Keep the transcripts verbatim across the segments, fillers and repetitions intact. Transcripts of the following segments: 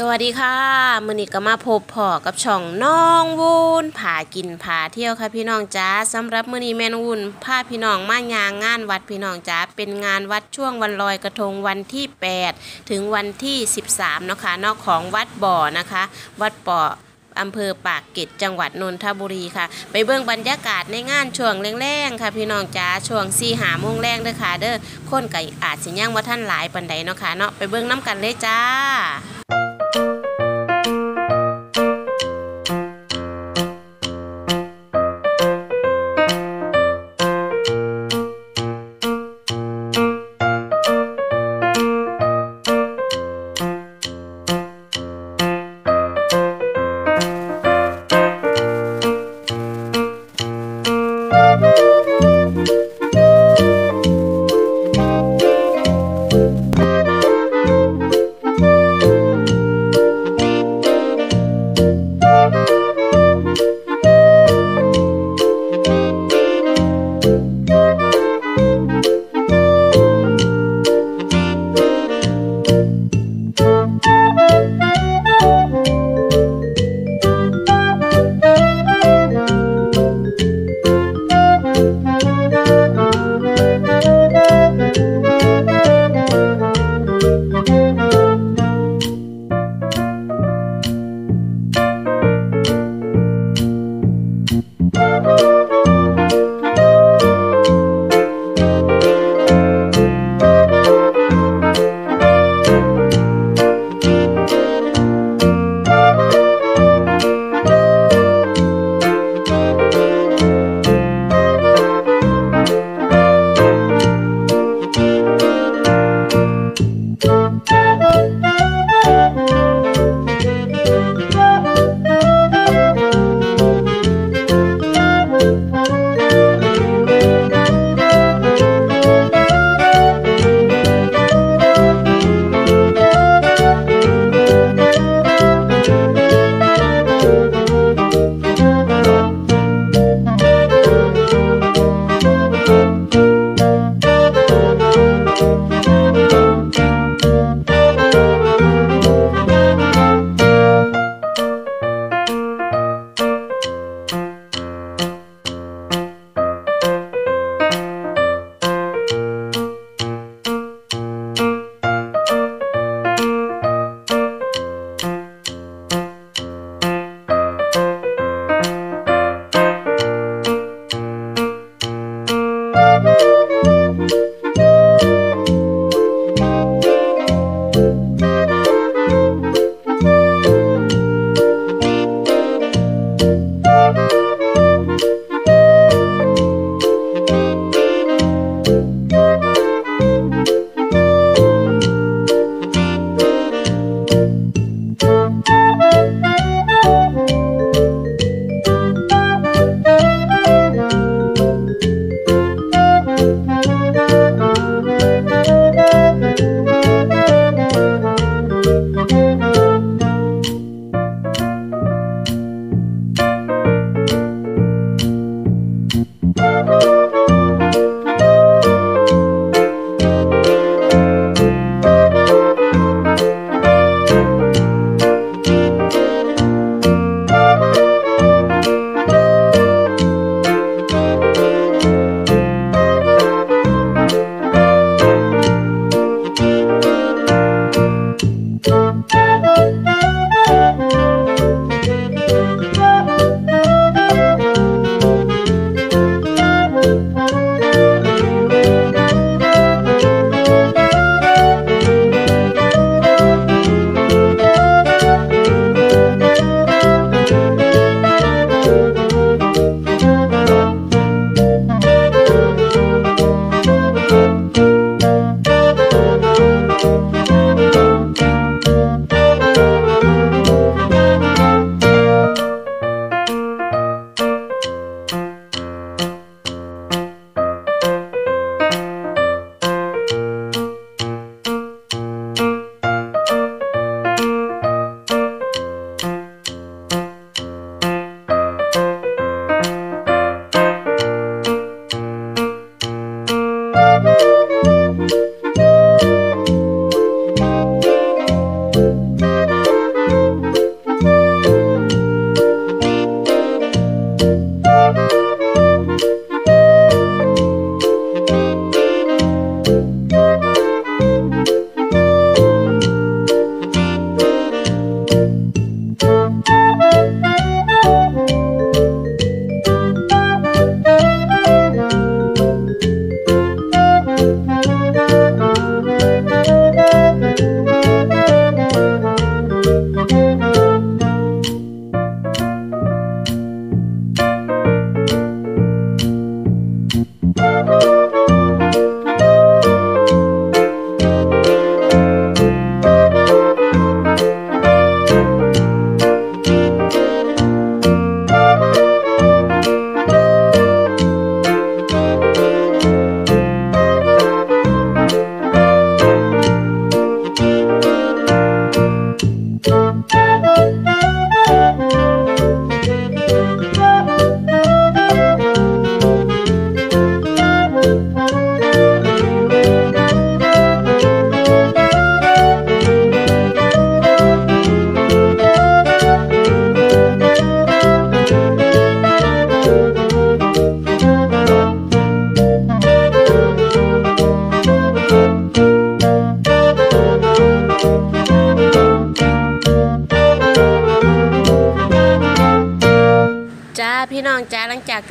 วัสดีค่ะมื้อนี้ก็มาพบพ่อกับช่องน้องวูนพากินพาเที่ยวค่ะพี่น้องจ้าสำหรับมื้อนี้แม่น้องวูนพาพี่น้องมายางงานวัดพี่น้องจ้าเป็นงานวัดช่วงวันลอยกระทงวันที่แปดถึงวันที่สิบสามเนาะค่ะนอกของวัดบ่อนะคะวัดบ่ออำเภอปากเกร็ดจังหวัดนนทบุรีค่ะไปเบิ่งบรรยากาศในงานช่วงแรงๆค่ะพี่น้องจ้าช่วงสี่หาโมงแรงเด้อค่ะเด้อคนก็อาจสิยังว่าท่านหลายปานใดเนาะค่ะเนาะไปเบิ่งน้ำกันเลยจ้า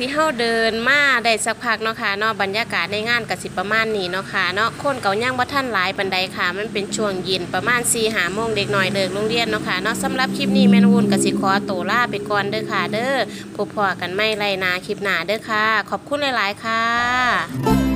ที่เฮาเดินมาได้สักพักเนาะค่ะเนาะบรรยากาศในงานก็สิประมาณนี้เนาะค่ะเนาะคนเก่ายังบ่ทันหลายปานใดค่ะมันเป็นช่วงเย็นประมาณ สี่ห้า โมงเด็กน้อยเลิกโรงเรียนเนาะค่ะเนาะสำหรับคลิปนี้แม่นวุ่นก็สิขอตัวลาไปก่อนเด้อค่ะเด้อพบพอกันใหม่ไรนาคลิปหน้าเด้อค่ะขอบคุณหลายๆค่ะ